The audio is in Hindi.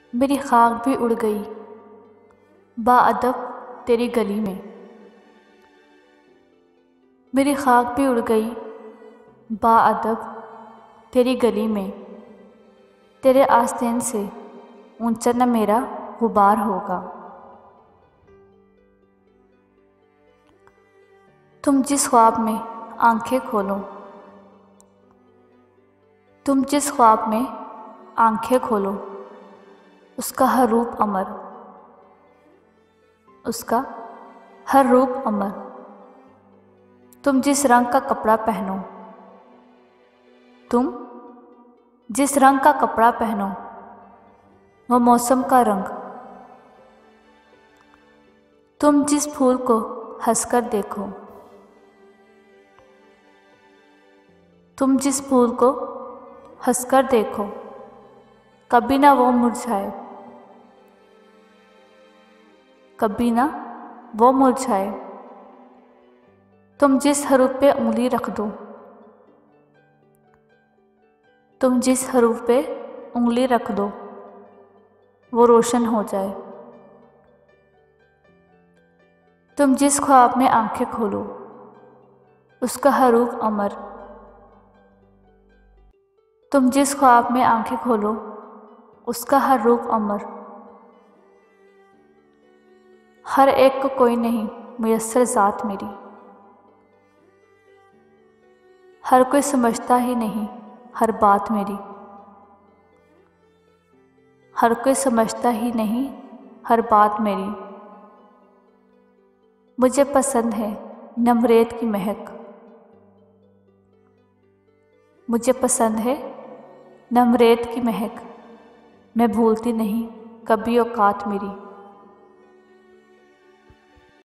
मेरी खाक भी उड़ गई बाअदब तेरी गली में। मेरी खाक भी उड़ गई बाअदब तेरी गली में। तेरे आस्तीन से ऊंचा न मेरा गुबार होगा। तुम जिस ख्वाब में आंखें खोलो, तुम जिस ख्वाब में आंखें खोलो, उसका हर रूप अमर, उसका हर रूप अमर। तुम जिस रंग का कपड़ा पहनो, तुम जिस रंग का कपड़ा पहनो, वो मौसम का रंग। तुम जिस फूल को हंसकर देखो, तुम जिस फूल को हंसकर देखो, कभी ना वो मुरझाए, कभी ना वो मुरझाए। तुम जिस हरूफ पे उंगली रख दो, तुम जिस हरूफ पे उंगली रख दो, वो रोशन हो जाए। तुम जिस ख्वाब में आंखें खोलो, उसका हरूफ अमर। तुम जिस ख्वाब में आंखें खोलो, उसका हर रूप अमर। हर एक को कोई नहीं मुयस्सर ज़ात मेरी, हर कोई समझता ही नहीं हर बात मेरी, हर कोई समझता ही नहीं हर बात मेरी। मुझे पसंद है नमरेत की महक, मुझे पसंद है नमरेत की महक। मैं भूलती नहीं कभी औकात मेरी।